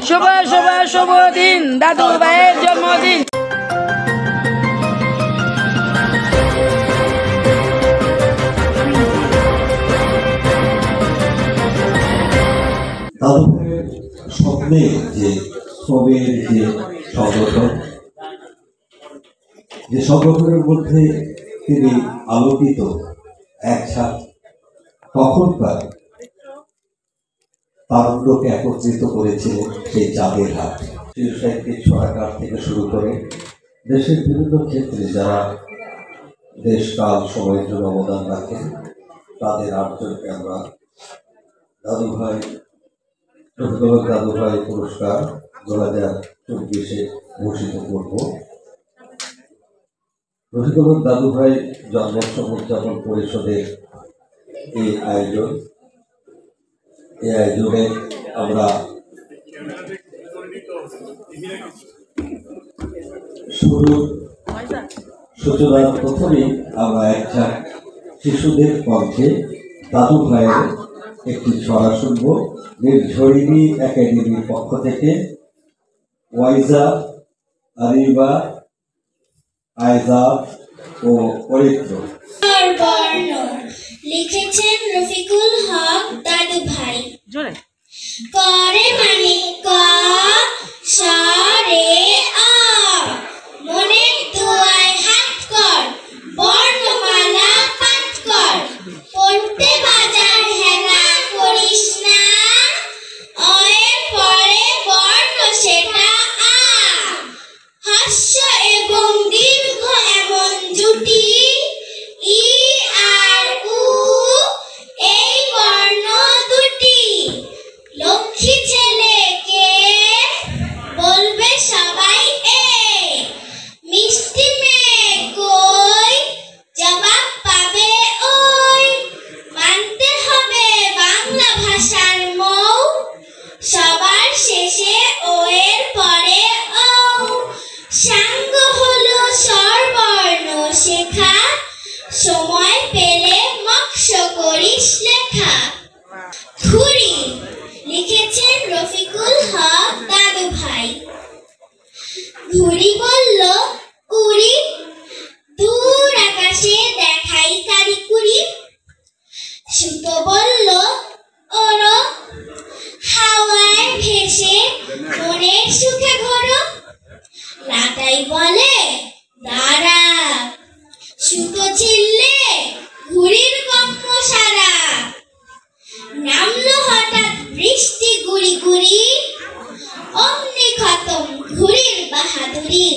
শুভ শুভ শুভ দিন দাদু ভাইয়ের জন্মদিন। দাদু ভাইয়ের স্বপ্নে যে শ্রমের যে সংগঠন, যে সংগঠনের মধ্যে তিনি আলোকিত একসাথে তখনকার তারুণ্যকে একত্রিত করেছিলেন সেই চাঁদের হাট। শিশু সাহিত্যিক সহায়কার থেকে শুরু করে দেশের বিভিন্ন ক্ষেত্রে যারা দেশকাল সময়ের জন্য অবদান রাখেন তাদের 8 জনকে আমরা দাদু ভাই দাদু ভাই পুরস্কার 2024-এ ঘোষিত করব। রফিকুল দাদু ভাই জন্মোৎসব উদযাপন পরিষদের এই আয়োজনে আমরা সূচনার প্রথমেই আমরা একটা শিশুদের কণ্ঠে দাদু ভাইয়ের একটি ছড়া শুনব। ঝরিণী একাডেমির পক্ষ থেকে ওয়াইজা, আরিবা, আয়জাব ও অরিত্র। লিখেছেন রফিকুল হক দাদু ভাই। করে মানে ক সরে আ, মনে দোয়ায় হাত কর, বর্ণমালা পাঠ কর, পড়তে বাজার হেলা করিস না, অয়ের পরে বর্ণ সেটা আ, হাস্য এবং দীর্ঘ এমন জুটি ই আর উ, এই বর্ণ দুটি। লক্ষ্মী ছেলেকে বলবে সবাই এ, মিষ্টি মেয়ে কই, জবাব পাবে ওই। মানতে হবে বাংলা ভাষার মৌ, সবার শেষে ও এর পরে ও। সাঙ্গ হলো স্বরবর্ণ শেখা, সময় পেলে মক্ষ করিস লেখা। ঘুড়ি লিখেছেন রফিকুল হক দাদু ভাই। ঘুড়ি বলল উড়ি, দূর আকাশে দেখাই কারিকুরি। সুতো বলল ওড়ো, হাওয়ায় ভেসে মনের সুখে ঘোরো। লাটাই বলে দাঁড়া, সুতো ছিললে ঘুড়ির কম্প সারা। নামলো হঠাৎ বৃষ্টি গুড়ি গুড়ি, অমনি খতম ঘুড়ির বাহাদুরি।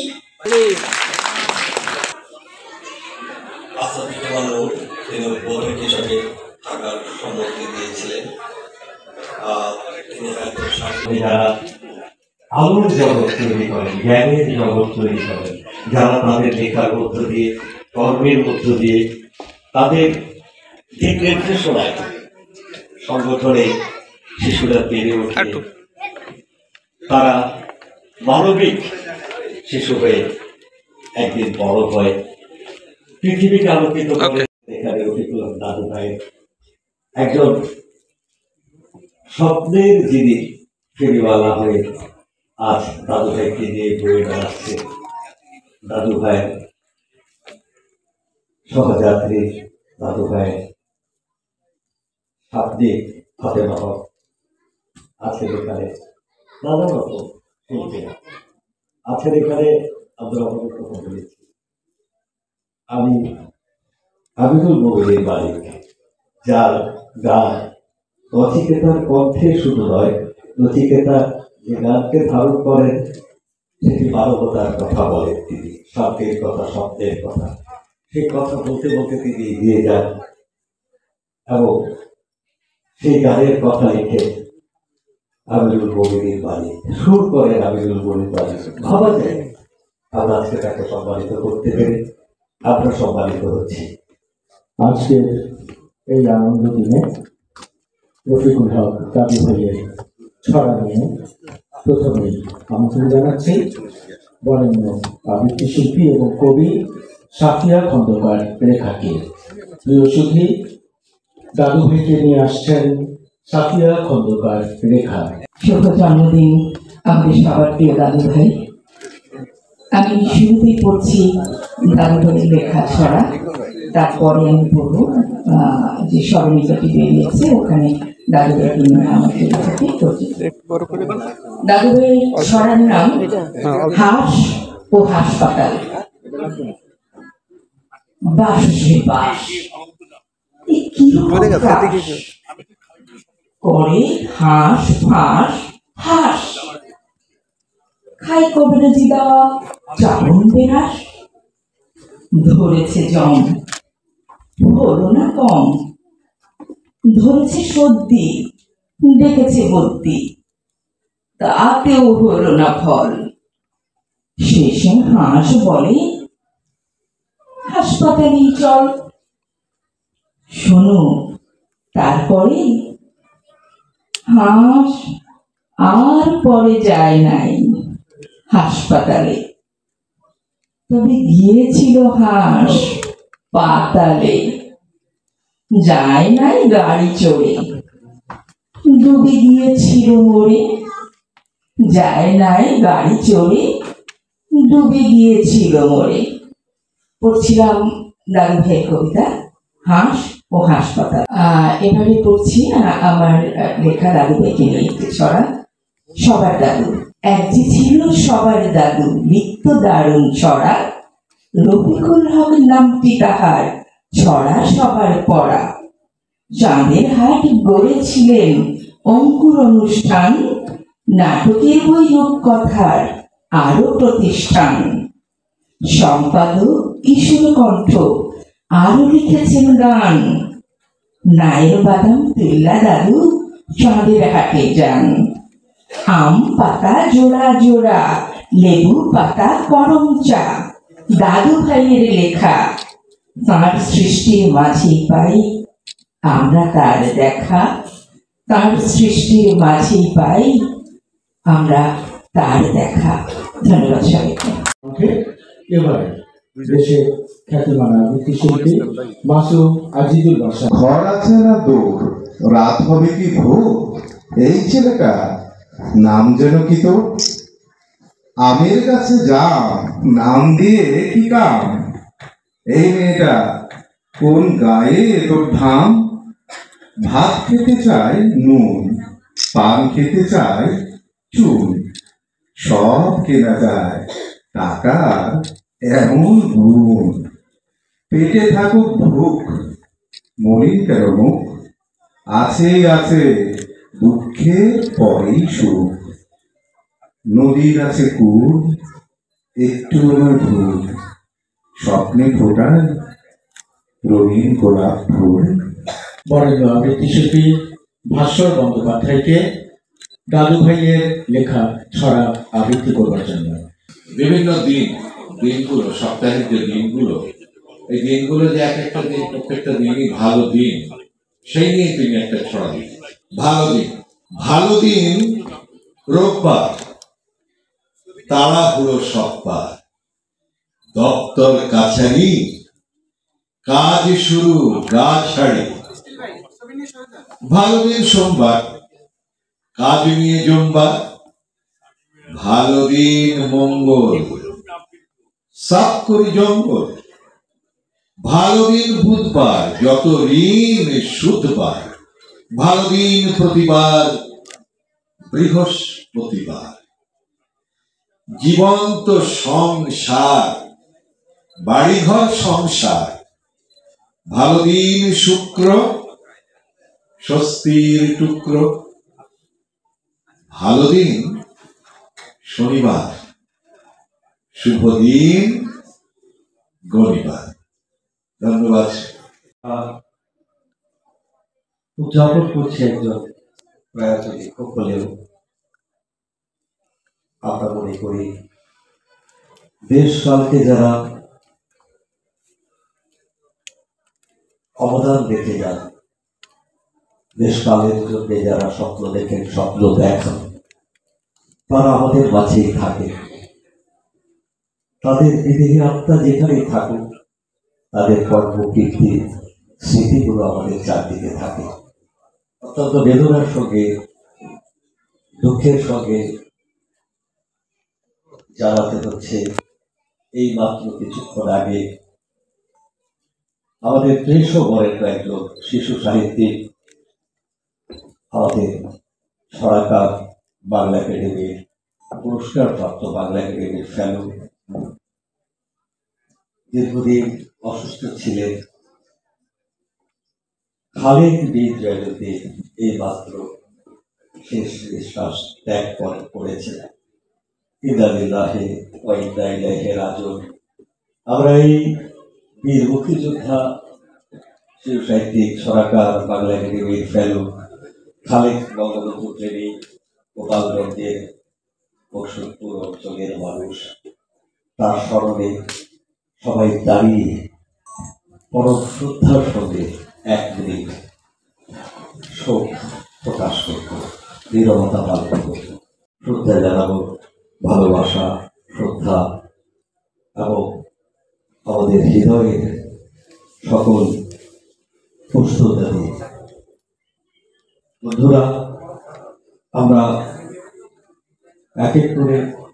তিনি উদ্বোধক হিসাবে থাকার সম্মতি দিয়েছিলেন। তিনি যারা আলোর জগৎ তৈরি করেন, জ্ঞানের জগৎ তৈরি করেন, যারা তাদের লেখার মধ্য দিয়ে, কর্মের মধ্য দিয়ে, তাদের দিক নির্দেশনায় সংগঠনে শিশুরা বেড়ে ওঠে, তারা মানবিক শিশু হয়ে একদিন বড় হয়, পৃথিবীকে আলোকিত করে। এখানে রফিকুল দাদু ভাই একজন স্বপ্নের যিনি ফেরিওয়ালা হয়ে আজ দাদু ভাইকে নিয়ে বয়ে বেড়াচ্ছে। দাদু ভাই সহযাত্রী, দাদু ভাই শাব্দিক ফাতেমা হক আছেন এখানে, নানা রকম শিল্পীরা আছেন এখানে। আমরা অনেক কথা বলেছি। আমি আমিনুল মোমিনের মালিক, যার গান নচিকেতার কণ্ঠে শুধু নয়, নচিকেতা যে গানকে ধারণ করেন সেটি মানবতার কথা বলেন তিনি, শান্তির কথা, শব্দের কথা। সেই কথা বলতে বলতে তিনি এগিয়ে যান এবং সেই গানের কথা লিখে আমিনুল মোমিনের মালিক, সুর করেন আমিনুল মোমিন মালিক। ভাবা যায় আমরা আজকে তাকে সম্মানিত করতে পেরে আমরা সম্মানিত হচ্ছি। আজকের এই আনন্দ দিনে রফিকুল হক দাদু ভাইয়ের ছড়া নিয়ে প্রথমেই আমন্ত্রণ জানাচ্ছি বরেণ্য আবৃত্তি শিল্পী এবং কবি সাফিয়া খন্দকার রেখাকে। প্রিয় সুধী, দাদু ভাইকে নিয়ে আসছেন সাফিয়া খন্দকার রেখা। শুভ জন্মদিন আমাদের সবার প্রিয় দাদু ভাই, আমি শুরুতেই পড়ছি দাদু ভাইয়ের লেখা ছড়া, তারপরে আমি পড়বো যে স্মরণিকাটি বেরিয়েছে ওখানে দাদু ভাইকে নিয়ে আমার লেখাটি পড়ছি। দাদু ভাইয়ের ছড়ার নাম হাঁস ও হাসপাতাল। বাস রে বাস, করে হাঁস ফাঁস হাঁস, খাই কবিরাজি দেওয়া চাবন বেরাস, ধরেছে জম হলো না কম, ধরেছে সর্দি ডেকেছে বদ্যি, তাতেও হলো না ফল। শেষে হাঁস বলে হাসপাতালেই চল। শোনো তারপরে হাঁস আর পরে যায় নাই হাসপাতালে, তবে গিয়েছিল হাঁস পাতালে। যায় নাই গাড়ি চড়ে, ডুবে গিয়েছিল মরে। যায় নাই গাড়ি চড়ে, ডুবে গিয়েছিল মরে। পড়ছিলাম দাদু ভাইয়ের কবিতা হাঁস ও হাসপাতাল। এবারে পড়ছি আমার লেখা দাদু ভাইকে নিয়ে একটি ছড়া, সবার দাদু। এক যে ছিল সবার দাদু, লিখত দারুণ ছড়া, রফিকুল হক নামটি তাহার, ছড়া সবার পড়া। চাঁদের হাট গড়েছিলেন অঙ্কুর অনুষ্ঠান, নাটকের বই রূপকথার আরো প্রতিষ্ঠান। সম্পাদক কিশোর কণ্ঠ আরো লিখেছেন গান, নায়ের বাদাম তেল্লা দাদু চাঁদের হাটে যান। আম পাতা জোড়া জোড়া, লেবু পাতা করম চা, দাদু ভাইয়ের লেখা, তাঁর সৃষ্টির মাঝেই পাই আমরা তার দেখা। তাঁর সৃষ্টির মাঝেই পাই আমরা তার দেখা। ধন্যবাদ সবাইকে। এবারে দেশের খ্যাতিমান আবৃত্তি শিল্পী মাসুম আজিজুল বাসা। ঘর আছে না দূর, রাত হবে কি ভোর, এই ছেলেটা নাম যেন কি তোর? আমের কাছে যাম, নাম দিয়ে কি কাম? এই মেয়েটা কোন গায়ে তোর ধাম? ভাত খেতে চায় নুন, পান খেতে চায় চুন, সব কেনা যায় টাকার এমন গুণ। পেটে থাকুক ভুক, মরিন কেন মুখ, আছেই আছে দুঃখের পরেই সুখ। নদীর আছে কুল, একটু আমার ভুল, স্বপ্নে ফোটায় রঙিন গোলাপ ফুল। বরেণ্য আবৃত্তি শিল্পী ভাস্বর বন্দ্যোপাধ্যায়কে দাদু ভাইয়ের লেখা ছড়া আবৃত্তি করবার জন্য। বিভিন্ন দিনগুলো, সপ্তাহের যে দিনগুলো, এই দিনগুলো যে এক একটা দিন, প্রত্যেকটা দিনই ভালো দিন, সেই নিয়ে তিনি একটা ছড়া দিন। ভালো দিন রোববার, তাড়াহুড়ো সপ্তাহ, দপ্তর কাছারি, কাজ শুরু গা ছাড়ি। ভালো দিন সোমবার, কাজ নিয়ে জমবার। ভালো দিন মঙ্গল, সাফ করি জঙ্গল। ভালো দিন বুধবার, যত ঋণ সুদবার। ভালো দিন প্রতিবার, বৃহস্পতিবার। জীবন্ত সংসার, বাড়িঘর সংসার। ভালো দিন শুক্র, স্বস্তির টুকরো। ভালো দিন শনিবার, শুভ দিন গরিবার। ধন্যবাদ। উদযাপন করছে একজন প্রয়াত লেখক হলেও আমরা মনে করি দেশকালকে যারা অবদান রেখে যান, দেশকালের জন্য যারা স্বপ্ন দেখেন, স্বপ্ন দেখান, তারা আমাদের মাঝেই থাকে। তাদের বিদেহী আত্মা যেখানেই থাকুক, তাদের কর্মকীর্তি স্মৃতিগুলো আমাদের চারদিকে থাকে। অত্যন্ত বেদনার সঙ্গে, দুঃখের সঙ্গে জানাতে হচ্ছে এই মাত্র কিছুক্ষণ আগে আমাদের 300 বরেণ্য একজন শিশু সাহিত্যিক, আমাদের ছড়াকার বাংলা একাডেমির পুরস্কারপ্রাপ্ত বাংলা একাডেমির ফেলো, দীর্ঘদিন অসুস্থ ছিলেন খালেদ বিন জয়নুদ্দিন এই মাত্র শেষ নিঃশ্বাস ত্যাগ করেছেন। ইন্নালিল্লাহি ওয়া ইন্না ইলাইহি রাজিউন। আমরা এই বীর মুক্তিযোদ্ধা শিশু সাহিত্যিক, ছড়াকার, বাংলা একাডেমির ফেলো খালেদ বঙ্গবন্ধু প্রেমী গোপালগঞ্জের বসন্তপুর অঞ্চলের মানুষ, তার স্মরণে সবাই দাঁড়িয়ে পরম শ্রদ্ধার সঙ্গে 1 মিনিট শোক প্রকাশ করত, নীরবতা পালন করত। শ্রদ্ধা জানাবো, ভালোবাসা, শ্রদ্ধা এবং আমাদের হৃদয়ের সকল প্রস্তুতা দিয়ে। বন্ধুরা, আমরা এক এক করে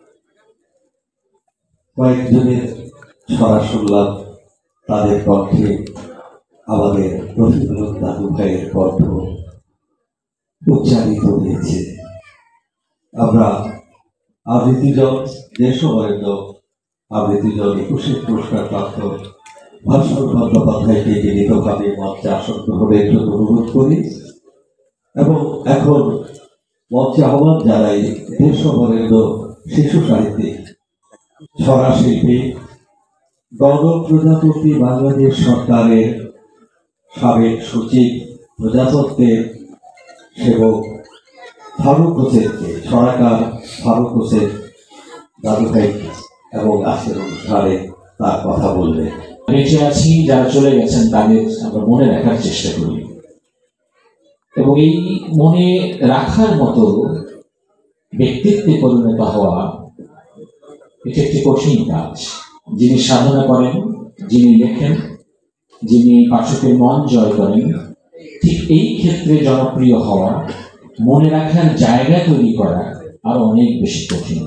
কয়েকজনের ছড়া শুনলাম, তাদের কণ্ঠে আমাদের রফিকুল দাদু ভাইয়ের কণ্ঠ উচ্চারিত হয়েছে। আমরা আবৃত্তিজন, দেশবরেণ্য আবৃত্তিজন 21 পুরস্কারপ্রাপ্ত ভাস্কর বন্দ্যোপাধ্যায়কে বিনীতভাবে মঞ্চে আসন গ্রহণের জন্য অনুরোধ করি এবং এখন মঞ্চে আহ্বান জানাই দেশবরেণ্য শিশু সাহিত্যিক, ছড়া শিল্পী, গণপ্রজাতন্ত্রী বাংলাদেশ সরকারের সাবেক সচিব, প্রজাতন্ত্রের সেবক ফারুক হোসেনকে, ছড়াকার ফারুক হোসেন দাদু ভাই এবং আজকের অনুষ্ঠানে তার কথা বলবেন। বেঁচে আছি, যারা চলে গেছেন তাদের আমরা মনে রাখার চেষ্টা করি এবং এই মনে রাখার মতো ব্যক্তিত্বে পরিণত হওয়া এটা একটি কঠিন কাজ। যিনি সাধনা করেন, যিনি লেখেন, যিনি পাঠকের মন জয় করেন, ঠিক এই ক্ষেত্রে জনপ্রিয় হওয়া, মনে রাখার জায়গা তৈরি করা আরো অনেক বেশি কঠিন।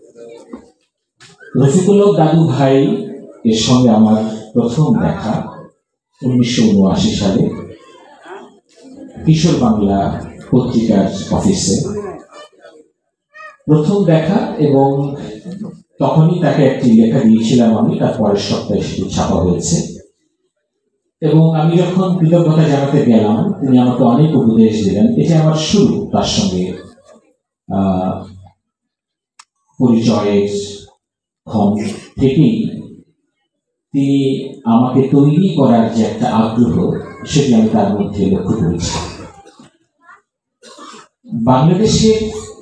রফিকুল দাদু ভাই এর সঙ্গে আমার প্রথম দেখা 1979 সালে কিশোর বাংলা পত্রিকার অফিসে প্রথম দেখা, এবং তখনই তাকে একটি লেখা দিয়েছিলাম আমি, তার পরের সপ্তাহে সেটি ছাপা হয়েছে। এবং আমি যখন কৃতজ্ঞতা জানাতে গেলাম, তিনি আমাকে অনেক উপদেশ দিলেন। এটা আমার শুরু তার সঙ্গে পরিচয়ের ক্ষণ থেকেই তিনি আমাকে তৈরি করার যে একটা আগ্রহ, সেটি আমি তার মধ্যে লক্ষ্য করেছি। বাংলাদেশের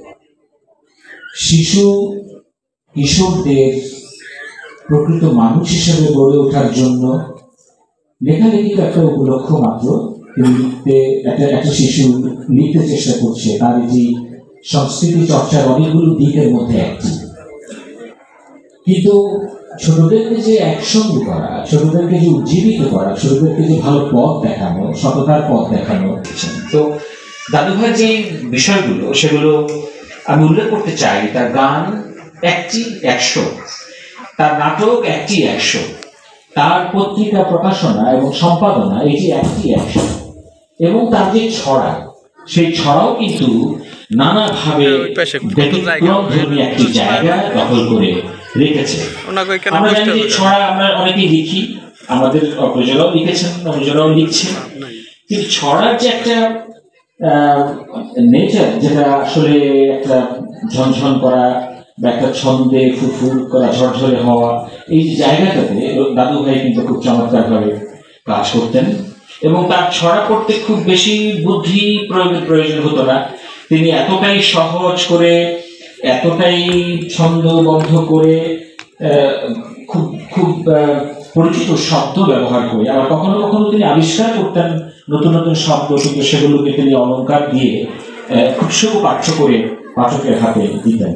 শিশু কিশোরদের প্রকৃত মানুষ হিসেবে গড়ে ওঠার জন্য লেখালেখি একটা উপলক্ষ মাত্র। তিনি একটা শিশু লিখতে চেষ্টা করছে, তার এটি সংস্কৃতি চর্চার অনেকগুলো দিকের মধ্যে একটি। কিন্তু ছোটদেরকে যে একসঙ্গে করা, ছোটদেরকে যে উজ্জীবিত করা, ছোটদেরকে যে ভালো পথ দেখানো, সততার পথ দেখানো, তো দাদুভাই যে বিষয়গুলো সেগুলো আমি উল্লেখ করতে চাই। তার গান 100, তার নাটক 100, তার পত্রিকা প্রকাশনা এবং সম্পাদনা এটি 100, এবং তার যে ছড়া, সেই ছড়াও কিন্তু নানাভাবে ব্যতিক্রমধর্মী একটি জায়গা দখল করে রেখেছে। আমরা জানি যে ছড়া আমরা অনেকেই লিখি, আমাদের অগ্রজরাও লিখেছেন, অগ্রজরাও লিখছেন, কিন্তু ছড়ার যে একটা নেচার, যেটা আসলে একটা ঝনঝন করা বা একটা ছন্দে ফুরফুর করা, ঝরঝরে হওয়া, এই জায়গাটাতে দাদু ভাই কিন্তু খুব চমৎকারভাবে কাজ করতেন। এবং তার ছড়া পড়তে খুব বেশি বুদ্ধি প্রয়োগের প্রয়োজন হতো না। তিনি এতটাই সহজ করে, এতটাই ছন্দবদ্ধ করে, খুব খুব পরিচিত শব্দ ব্যবহার করে, আবার কখনো কখনো তিনি আবিষ্কার করতেন নতুন নতুন শব্দ, কিন্তু সেগুলোকে তিনি অলংকার দিয়ে খুব সুপাঠ্য করে পাঠকের হাতে দিতেন।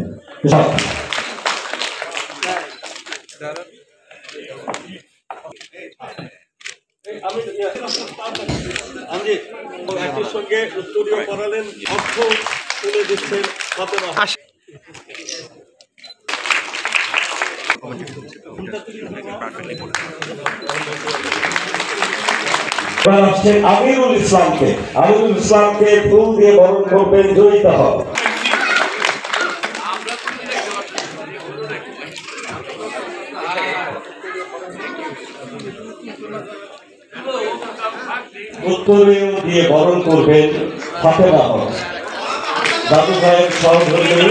একই সঙ্গে উত্তরীয় করালেন, অর্থ তুলে দিচ্ছেন। আসছেন আমিরুল ইসলামকে ফুল দিয়ে বরণ করবেন জড়িত হক। উত্তরীয় দিয়ে বরণ করবেন ফাতেমা হক। দাদু ভাইয়ের সহধর্মী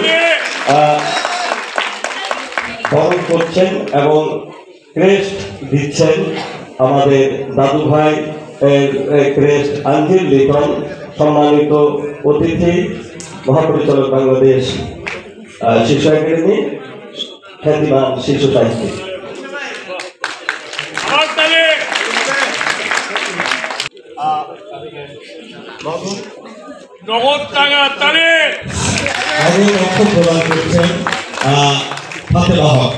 বরণ করছেন এবং ক্রেস্ট দিচ্ছেন আমাদের দাদু ভাই ক্রেস্ট আঞ্জিল লিটন, সম্মানিত অতিথি মহাপরিচালক বাংলাদেশ শিশু একাডেমি, খ্যাতিমান শিশু সাহিত্যিক। নগদ টাকা তালে প্রদান করছেন ফাতেমা হক।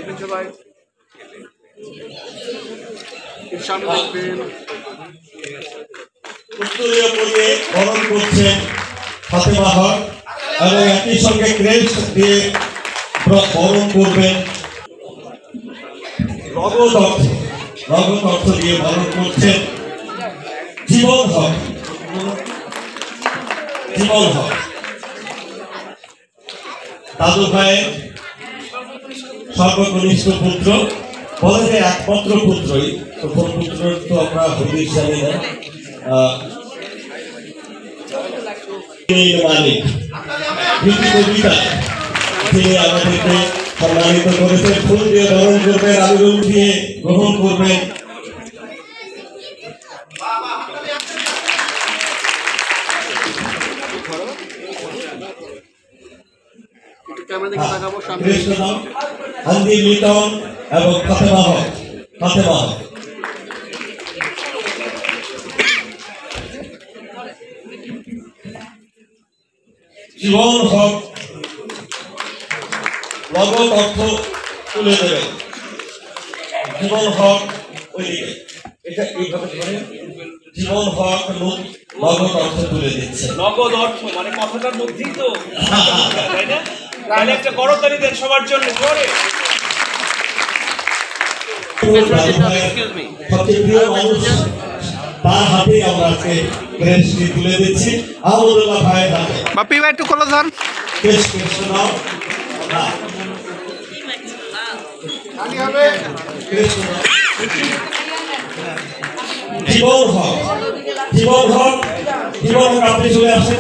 উত্তরীয় পরিয়ে বরণ করছেন ফাতেমা হক এবং একই সঙ্গে ক্রেস্ট দিয়ে বরণ করবেন নগদ অর্থ দিয়ে বরণ করছেন জীবন হক। দাদু ভাইয়ের সর্বকনিষ্ঠ পুত্র, বলে যে একমাত্র পুত্রই, প্রথম পুত্র তো আমরা হদিস জানি না। মালিক কবিতা তিনি আমাদেরকে সম্মানিত করেছেন, ফুল দিয়ে বরণ করবেন, আবেদন দিয়ে গ্রহণ করবেন। আঞ্জিল লিটন এবং ফাতেমা হক। জীবন হক নগদ অর্থ তুলে দেবেন। জীবন হক ওইদিকে, এটা এইভাবে ধরে জীবন হক নগদ অর্থ তুলে দিচ্ছে। নগদ অর্থ মানে কথাটার মধ্যেই তো, তাই না? তাহলে একটা করতালি দেন সবার জন্য জোরে। সবচেয়ে প্রিয় মানুষ, তার হাতে আমরা আজকে ক্রেস্টটি তুলে দিচ্ছি। আহমদুল্লাহ ভাইয়ের হাতে। বাপ্পি ভাই একটু খোলো ধর। ক্রেস্ট নাও। জীবন হক আপনি চলে আসেন।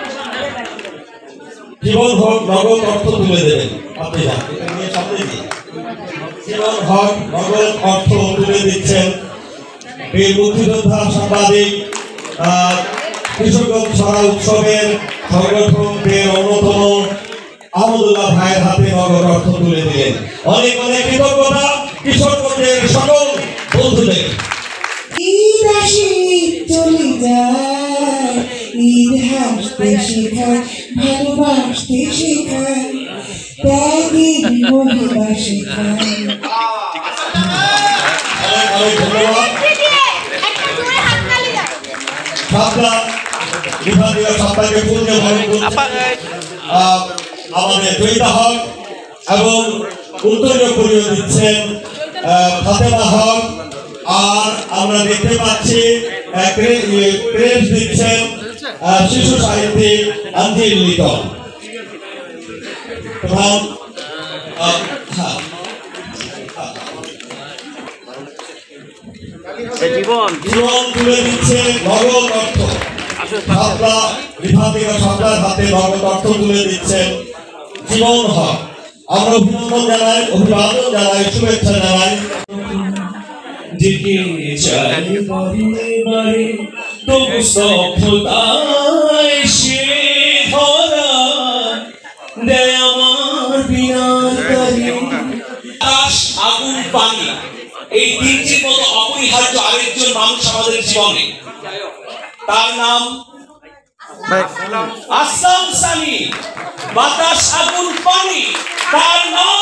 জীবন হক নগদ অর্থ তুলে দেবেন, আপনি যান সামনে দিয়ে। জীবন হক নগদ অর্থ তুলে দিচ্ছেন বীর মুক্তিযোদ্ধা, সাংবাদিক, কিশোরগঞ্জ ছড়া উৎসবের সংগঠকের অন্যতম আহমদুল্লাহ ভাইয়ের হাতে নগদ অর্থ তুলে দিলেন। অনেক অনেক কৃতজ্ঞতা কিশোরগঞ্জের সকল বন্ধুদের। ঈদ আসে চলে যায়, ঈদ হাসতে শেখায়, ভালোবাসতে শেখায়, ত্যাগের মহিমা শেখায়। ধন্যবাদ। সাতটা বিভাগীয় সপ্তাহে পূর্ণে বরণ আমাদের জয়িতা হক এবং উত্তরীয় পরিয়ে দিচ্ছেন ফাতেমা হক। আর আমরা দেখতে পাচ্ছি ক্রেস্ট দিচ্ছেন শিশু সাহিত্যিক আঞ্জিল লিটন। জীবন তুলে দিচ্ছে নগদ অর্থ। বিভাগীয় সরকার হাতে নগদ অর্থ তুলে দিচ্ছেন জীবন হক। আমরা অভিবাদন জানাই, শুভেচ্ছা জানাই। আগুন, পানি, এই তিনটির মতো অপরিহার্য আরেকজন মানুষ আমাদের জীবনে, তার নাম আসলাম সানি। বাতাস, আগুন, পানি, তার নাম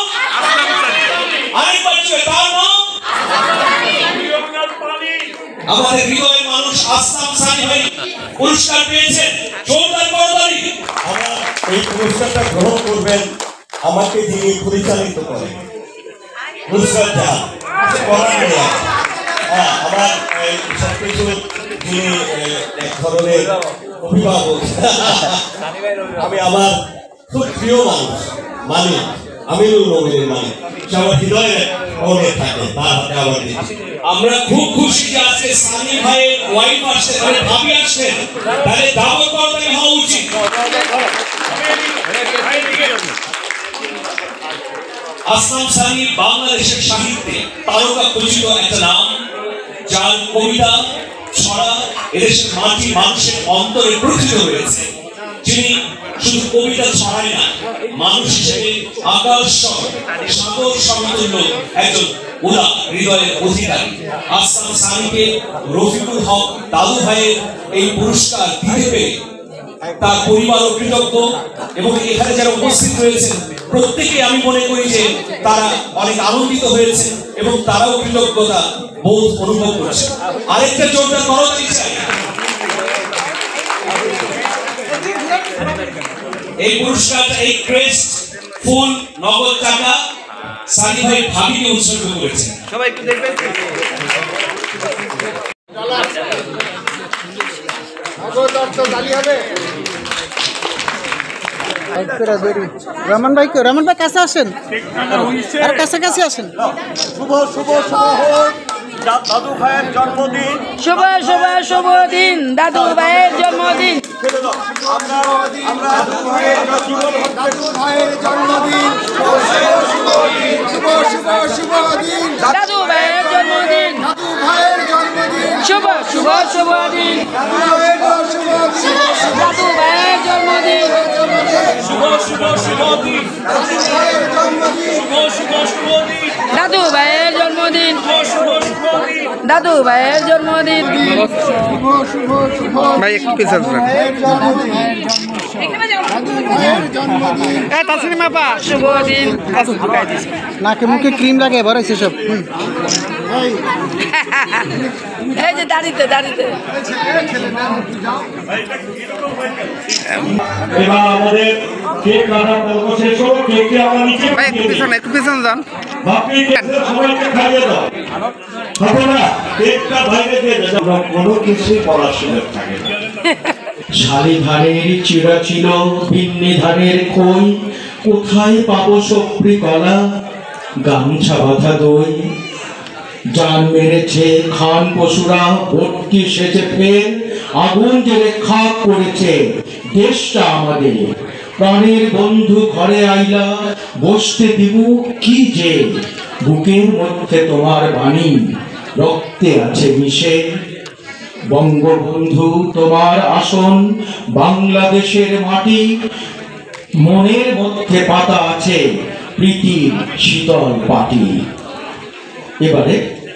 আমাদের হৃদয়ের মানুষ আসলাম সানি ভাই পুরস্কার পেয়েছেন। জোরদার করতালি। আমরা এই পুরস্কারটা গ্রহণ করবেন আমাকে যিনি পরিচালিত করেন, পুরস্কার দেওয়া বলার নেই। হ্যাঁ, আমার সবকিছু যিনি এক ধরনের অভিভাবক, আমি আমার খুব প্রিয় মানুষ মালিক আমিরুল মুমিনিন মালিক, আমার হৃদয়ে অনেক থাকে, তার হাতে আমার দিচ্ছি। আমরা খুব খুশি যে আজকে সানি ভাইয়ের ওয়াইফ আসছে, মানে ভাবি আসছেন, তাহলে দাওয়াত করতে হওয়া উচিত। আসলাম সানি বাংলাদেশের সাহিত্যে তারকা খচিত একটা নাম, যার কবিতা ছড়া এদেশের মাটি মানুষের অন্তরে প্রথিত হয়েছে। যিনি শুধু কবিতা ছড়ায় না, মানুষ হিসেবে আকাশ সাগর সমতুল্য একজন উদার হৃদয়ের অধিকারী। আসলাম সানিকে রফিকুল হক দাদু ভাইয়ের এই পুরস্কার দিতে পেরে তার পরিবারও কৃতজ্ঞ, এবং এখানে যারা উপস্থিত রয়েছেন প্রত্যেকে আমি মনে করি যে তারা অনেক আনন্দিত হয়েছে এবং তারাও কৃতজ্ঞতা বোধ অনুভব করছে। আরেকটা জোরদার করতালি চাই। এই পুরস্কারটা, এই ক্রেস্ট ফুল নগদ টাকা সানি ভাই ভাবিকে উৎসর্গ করেছেন। সবাই একটু দেখবেন। রহমান ভাই কাছে আসেন, আর কাছাকাছি আসেন। শুভ শুভ শুভ হোক দাদু ভাইয়ের জন্মদিন। শুভ শুভ শুভ দিন দাদু ভাইয়ের জন্মদিন। আমরা দাদু ভাইয়ের জন্মদিন, শুভ শুভ শুভ দিন দাদু ভাইয়ের জন্মদিন, শুভ শুভ শুভ দিন দাদু ভাইয়ের জন্মদিন, শুভ শুভ শুভ দিন, শুভ শুভ শুভ দিন দাদু ভাইয়ের জন্মদিন, শুভ শুভ দিন দাদু ভাইয়ের জন্মদিন। ভাই একটু পিছন শুভ দিন। নাকে মুখে ক্রিম লাগে ভরাইছে সব। এই যে দাঁড়িতে দাঁড়িতে এবার আমাদের কেক কাটা পর্ব শেষ হলো। কেকটি আমরা নিচে একটু পিছন যান। বাপি কেকের সবাইকে খাইয়ে দাও। হবে না, কেকটা বাইরে দিয়ে দাও। কোনো কিছু করার সুযোগ থাকে না। শালি ধানের চিরা ছিল ভিন্নি ধানের খই, কোথায় পাবো সপ্রি কলা গামছা বাঁধা দই। জান মেরেছে খান পশুরা, ভটকি সেচে ফের আগুন জেলে খাক করেছে দেশটা আমাদের। প্রাণের বন্ধু ঘরে আইলা, বসতে দিব কি যে বুকের মধ্যে তোমার বাণী রক্তে আছে মিশে। বঙ্গবন্ধু তোমার আসন বাংলাদেশের মাটি, মনের মধ্যে পাতা আছে প্রীতির শীতল পাটি। এবারে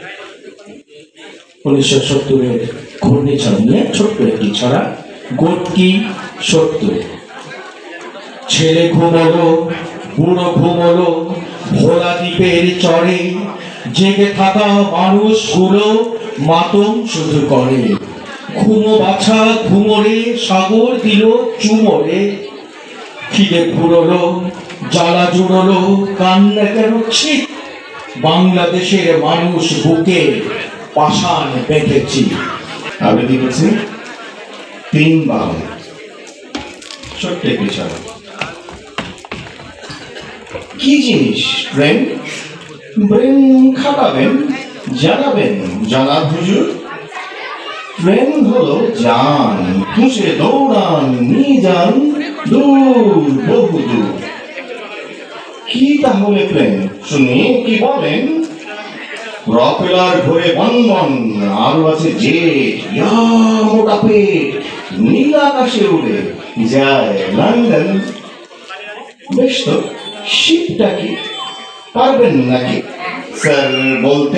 1970-এর ঘূর্ণিঝড় নিয়ে ছোট্ট একটি ছড়া, গোটকি 70। ছেলে ঘুমলো, বুড়ো ঘুমলো, ভোলা দ্বীপের চরে, জেগে থাকা মানুষগুলো মাতম শুধু করে। ঘুমো বাছা ঘুমোরে, সাগর দিল চুমোরে। খিদে ফুরলো, জ্বালা জুড়লো, কান্না কেন ছিট, বাংলাদেশের মানুষ বুকে পাষাণ বেঁধেছি। আমি লিখেছি 3 বাংলা, ছোট্ট একটি ছড়া। কি জিনিস ব্রেন? ব্রেন খাটাবেন, জানাবেন জানাব হুজুর। ট্রেন হলো যান, খুঁজে দৌড়ান, নিয়ে যান দূর বহু দূর। কি তাহলে প্লেন শুনি কি বলেন? প্রপেলার ঘুরে বনবন, আরো আছে জেট, মোটা পেট, নীল আকাশে উড়ে যায় লন্ডন। বেশ তো, শিপটা কি পারবেন নাকি স্যার বলতে?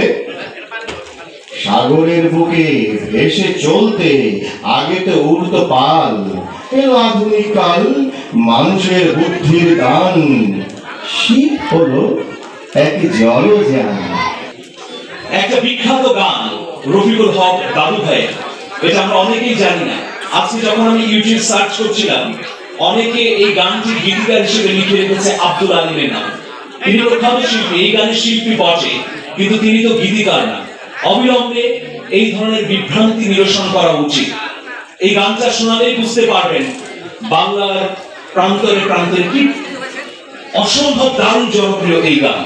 সাগরের বুকে ভেসে চলতে আগে তো উড়তো পাল, এলো আধুনিক কাল, মানুষের বুদ্ধির দান। শিপ হলো এক জলযান। একটা বিখ্যাত গান রফিকুল হক দাদু ভাইয়ের, এটা আমরা অনেকেই জানি না। আজকে যখন আমি ইউটিউব সার্চ করছিলাম, অনেকে এই গানটির গীতিকার হিসেবে লিখে রেখেছে আব্দুল আলিমের নাম। তিনি প্রখ্যাত শিল্পী, এই গানের শিল্পী বটে, কিন্তু তিনি তো গীতিকার না। অবিলম্বে এই ধরনের বিভ্রান্তি নিরসন করা উচিত। এই গানটা শোনালেই বুঝতে পারবেন বাংলার প্রান্তরে প্রান্তরে কি অসম্ভব দারুণ জনপ্রিয় এই গান।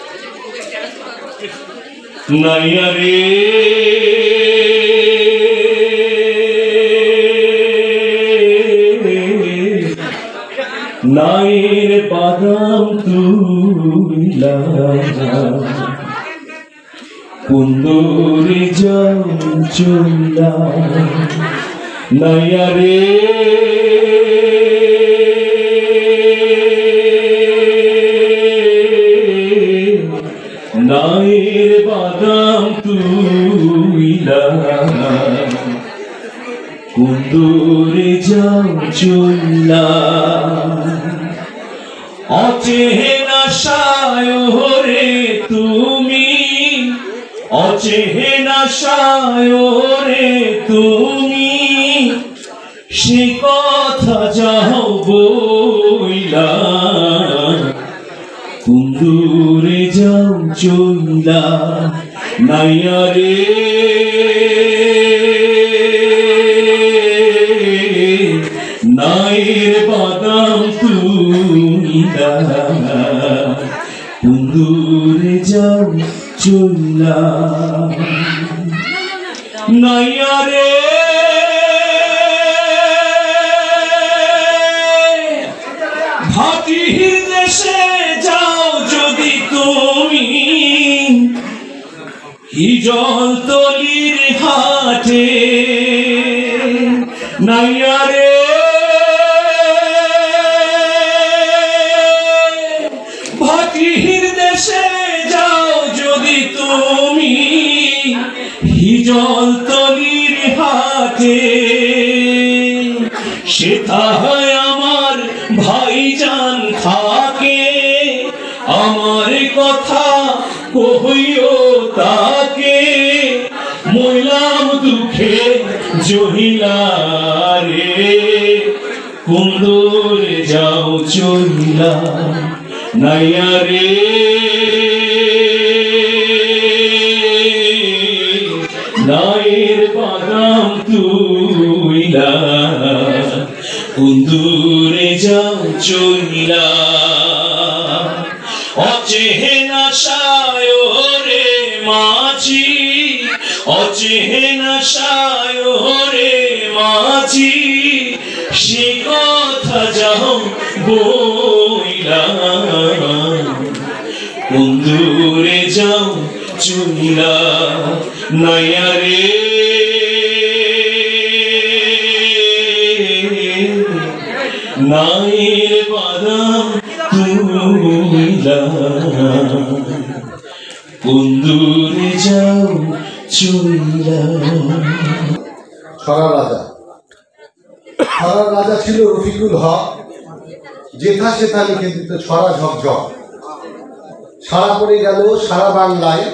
নাইয়া রে নাইর বাদাম তুইলা কুন্দরে যাও চুলা নাইয়া রে নাইর বাদাম তুইলা কুন্দরে যাও চুলা অচেনা সায়রে তুমি অচেনা সায়রে তুমি সে কথা যাও বইলা কুন্দরে যাও চুলা নাইয়া রে নাইর বাদাম তুইলা কুন্দরে যাও চুলা নাইয়া রে ভাটির দেশে যাও যদি তুমি হিজল তলির হাটে নাইয়া রে ভাটির দেশে যাও যদি তুমি হিজল তলির হাটে সেথায় আমার ভাইজান থাকে আমার কথা কহিও তাকে মইলাম দুঃখে জহিলা রে কুন্দরে যাও চলিলা নাইয়া রে নাইর বাদাম তুইলা কুন্দরে যাও চলিলা অচেনা সায়রে মাঝি অচেনা সায়রে মাঝি সে কথা যাও বইলা কুন্দরে যাও চলিলা নাইয়া রে নাইর বাদাম তুইলা কুন্দরে যাও চলিলা। ছড়ার রাজা ছিল রফিকুল হক, যেথা সেথা লিখে দিত ছড়া ঝকঝক। সারা পড়ে গেল সারা বাংলায়,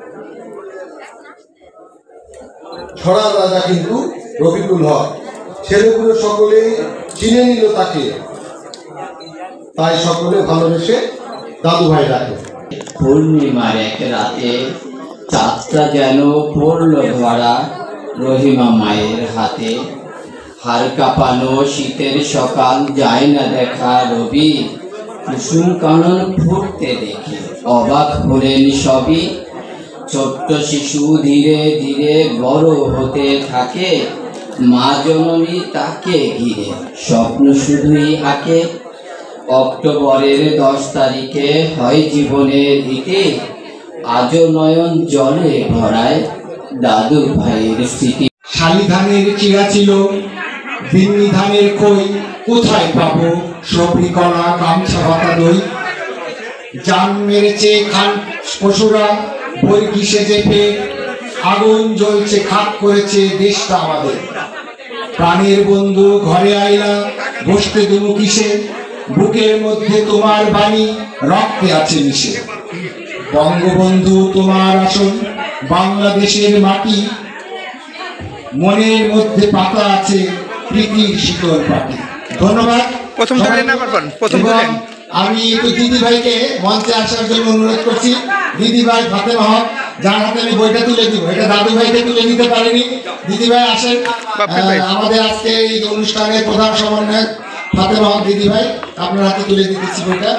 ছড়ার রাজা কিন্তু রফিকুল হক। ছেলেগুলো সকলে চিনে নিল তাকে, তাই সকলে ভালোবেসে দাদু ভাই ডাকে। পূর্ণিমার এক রাতে চাঁদটা যেন পড়ল ধরা রহিমা মায়ের হাতে। হাড় কাঁপানো শীতের সকাল, যায় না দেখা রবি, কুসুম কানন ফুটতে দেখে অবাক হলেন সবই। ছোট্ট শিশু ধীরে ধীরে বড় হতে থাকে, মা জননী তাকে ঘিরে স্বপ্ন শুধুই আঁকে। অক্টোবরের 10 তারিখে হয় জীবনের ইতি, আজও নয়ন জলে ভরায় দাদু ভাইয়ের স্মৃতি। শালি ধানের চিড়া ছিল, বিন্নি ধানের কই, কোথায় পাবো সবরি কলা গামছা পাতা দই। জান মেরেছে খান পশুরা বই কিসে চেপে, আগুন জ্বলছে খাপ করেছে দেশটা আমাদের। প্রাণের বন্ধু ঘরে আইলা, বসতে দেবো কিসে, বুকের মধ্যে তোমার বাণী রক্তে আছে মিশে। বঙ্গবন্ধু তোমার আসন, বাংলাদেশের মাটি, মনের মধ্যে পাতা আছে প্রীতির শীতল পাটি। ধন্যবাদ। প্রথম আমি একটু দিদি ভাইকে মঞ্চে আসার জন্য অনুরোধ করছি। দিদি ভাই ফাতেমা হক, যার হাতে আমি বইটা তুলে দিব, এটা দাদু ভাইকে তুলে দিতে পারিনি। দিদি ভাই আসেন, আমাদের আজকে এই অনুষ্ঠানের প্রধান সমন্বয়ক ফাতেমা হক দিদি ভাই, আপনার হাতে তুলে দিতেছি বইটা।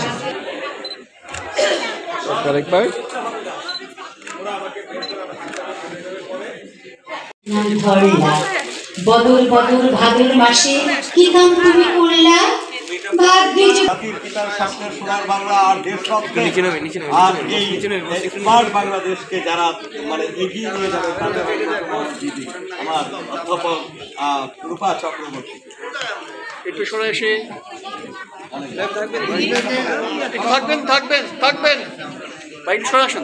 বদল বদল ভাদর মাসে কি কাম তুমি করলা? জাতির পিতার স্বপ্নের সোনার বাংলা আর দেশ রক্ষে আর এই স্মার্ট বাংলাদেশকে যারা মানে এগিয়ে নিয়ে যাবে তাদের দিদি আমার অধ্যাপক রূপা চক্রবর্তী। একটু সরে এসে থাকবেন থাকবেন থাকবেন ভাই, একটু সরে আসুন।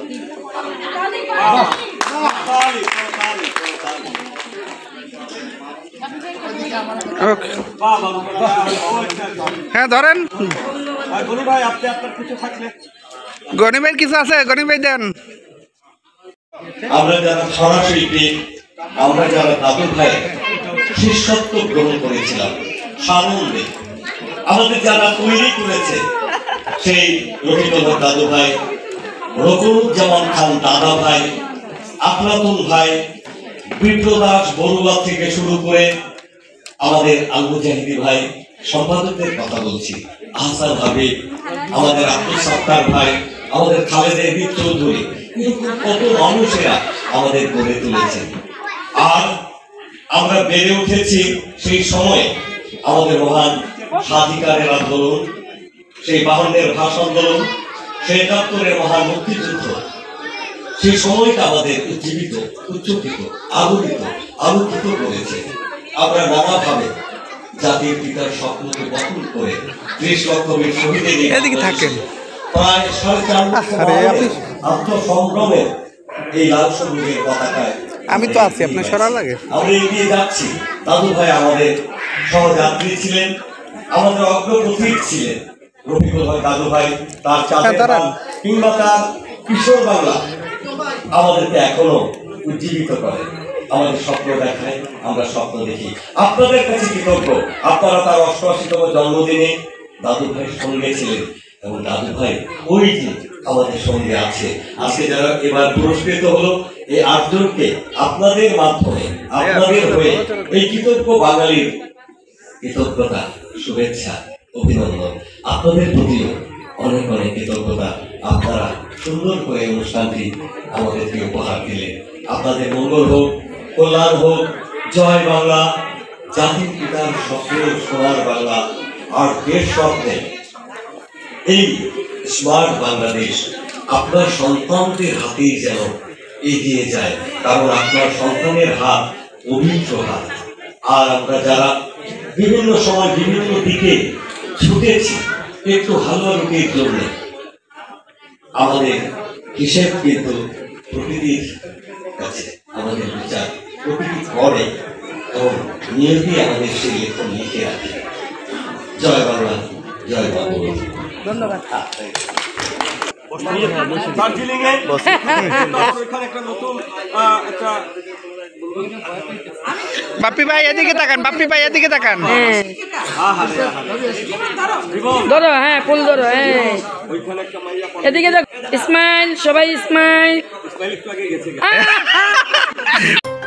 হ্যাঁ ধরেন, গনি ভাই আপনি আপনার কিছু থাকলে গনি ভাই কিছু আছে, গনি ভাই দেন। আমরা যারা ছড়া শিল্পী, আমরা যারা দাদু ভাই শিষ্যত্ব গ্রহণ করেছিলাম সানন্দে, আমাদের যারা তৈরি করেছে সেই রফিকুল হক দাদু ভাই, রকুরুজ্জামান খান দাদা ভাই, আফলাতুন ভাই, বিপ্রদাস বড়ুয়া থেকে শুরু করে আমাদের আলবু জাহিদি ভাই, সম্পাদকদের কথা বলছি, আহসান হাবিব, আমাদের আব্দুল সত্তার ভাই, আমাদের খালেদ এবিদ চৌধুরী, কত মানুষেরা আমাদের গড়ে তুলেছেন। আর আমরা বেড়ে উঠেছি সেই সময়ে আমাদের মহান স্বাধিকারের আন্দোলন, সেই 52-এর ভাষা আন্দোলন, সেই 71-এর মহান মুক্তিযুদ্ধ, সেই সময়টা আমাদের উজ্জীবিত, উচ্চকিত, আলোকিত করেছে। আমরা নানাভাবে জাতির পিতার স্বপ্নকে বহন করে 30 লক্ষ বীর শহীদের প্রায় 4.5 আত্মসংগ্রামের এই লাল সবুজের পতাকায় আমি তো আছি, আপনার সরা লাগে। আমরা এগিয়ে যাচ্ছি। দাদু ভাই আমাদের সহযাত্রী ছিলেন, আমাদের অগ্রপথিক ছিলেন। রফিকুল হক দাদু ভাই তার চাঁদের কিংবা তার কিশোর বাংলা আমাদেরকে এখনো উজ্জীবিত করে, আমাদের স্বপ্ন দেখায়, আমরা স্বপ্ন দেখি। আপনাদের কাছে কৃতজ্ঞ, আপনারা তার 88তম জন্মদিনে দাদু ভাইয়ের সঙ্গে ছিলেন এবং দাদু ভাই ওই দিন আমাদের সঙ্গে আছে। আজকে যারা এবার পুরস্কৃত হলো, এই 8 জনকে আপনাদের মাধ্যমে, আপনাদের হয়ে এই কৃতজ্ঞ বাঙালির কৃতজ্ঞতা, শুভেচ্ছা, অভিনন্দন। আপনাদের প্রতিও অনেক অনেক কৃতজ্ঞতা। আপনারা সুন্দর করে অনুষ্ঠানটি আমাদেরকে উপহার দিলেন। আপনাদের মঙ্গল হোক, কল্যাণ হোক। জয় বাংলা, জাতির পিতার স্বপ্নের সোনার বাংলা আর দেশ স্বপ্নে এই স্মার্ট বাংলাদেশ আপনার সন্তানদের হাতেই যেন এগিয়ে যায়, কারণ আপনার সন্তানের হাত অভিজ্ঞ হাত। আর আমরা যারা বিভিন্ন সময় বিভিন্ন দিকে ছুটেছি একটু হালুয়া রুটির জন্য, আমাদের হিসেব কিন্তু প্রকৃতির কাছে, আমাদের বিচার প্রকৃতি করে এবং নিয়তি আমাদের সেই লেখন লিখে রাখে। জয় বাংলা, জয় বাংলা। ধন্যবাদ। দার্জিলিং এ এখানে একটা নতুন একটা বাপ্পি ভাই এদিকে তাকান, বাপ্পি ভাই এদিকে তাকান। ধরো, হ্যাঁ ফুল ধরো, হ্যাঁ এদিকে দেখ, স্মাইল, সবাই স্মাইল।